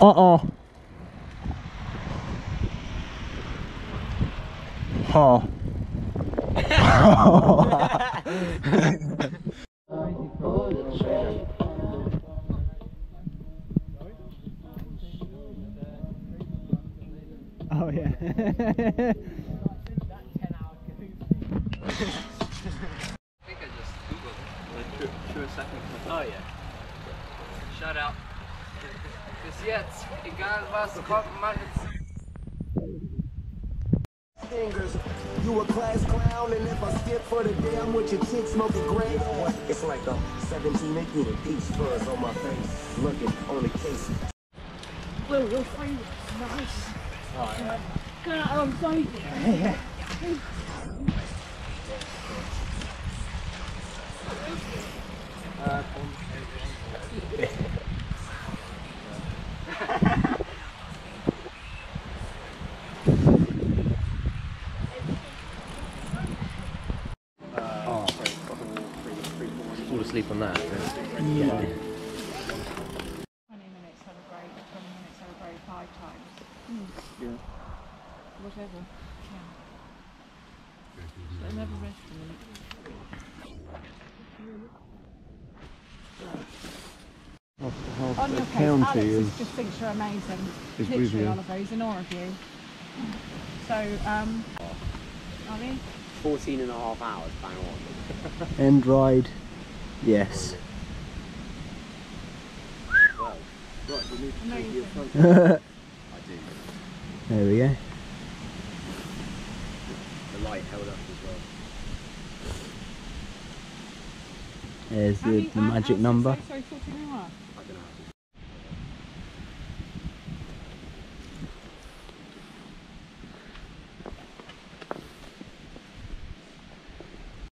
Uh-oh. Oh. Oh yeah. I think I just googled it. True a second. Oh yeah. Shout out. Bis jetzt, egal was kommt, mach es. Fingers, you a class clown, and if I skip for the day, I'm with your chick smoking gray. It's like a 17 again, peach fuzz on my face, looking on the case. Will, your favourite's nice. Oh yeah. Go out alongside you. Yeah. Fall asleep on that. Yeah. 20 minutes have a break, 20 minutes have a break 5 times. Yeah. Whatever. Yeah. So never rest a minute. On your case, county Alex is just thinks you're amazing. with Literally, you. Oliver, he's in awe of you. So, Ali? 14 and a half hours, bang on. end ride. Yes. Well, right, we need to take your front. I do. There we go. The light held up as well. There's the magic number. Sorry, 14 and a half.